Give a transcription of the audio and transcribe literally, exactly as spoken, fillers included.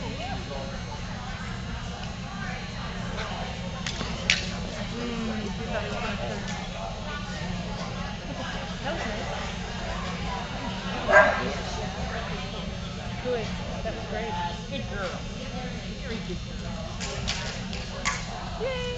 Mm, you thought it was gonna turn. That was nice. Good. That was great. Good girl. Very good girl. Yay!